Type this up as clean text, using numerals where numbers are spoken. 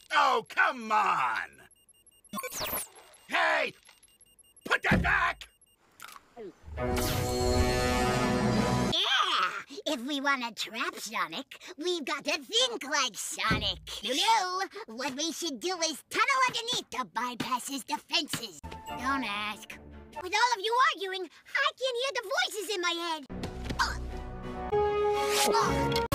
Oh, come on! Hey! Put that back! Yeah! If we want to trap Sonic, we've got to think like Sonic. No, what we should do is tunnel underneath to bypass his defenses. Don't ask. With all of you arguing, I can hear the voices in my head.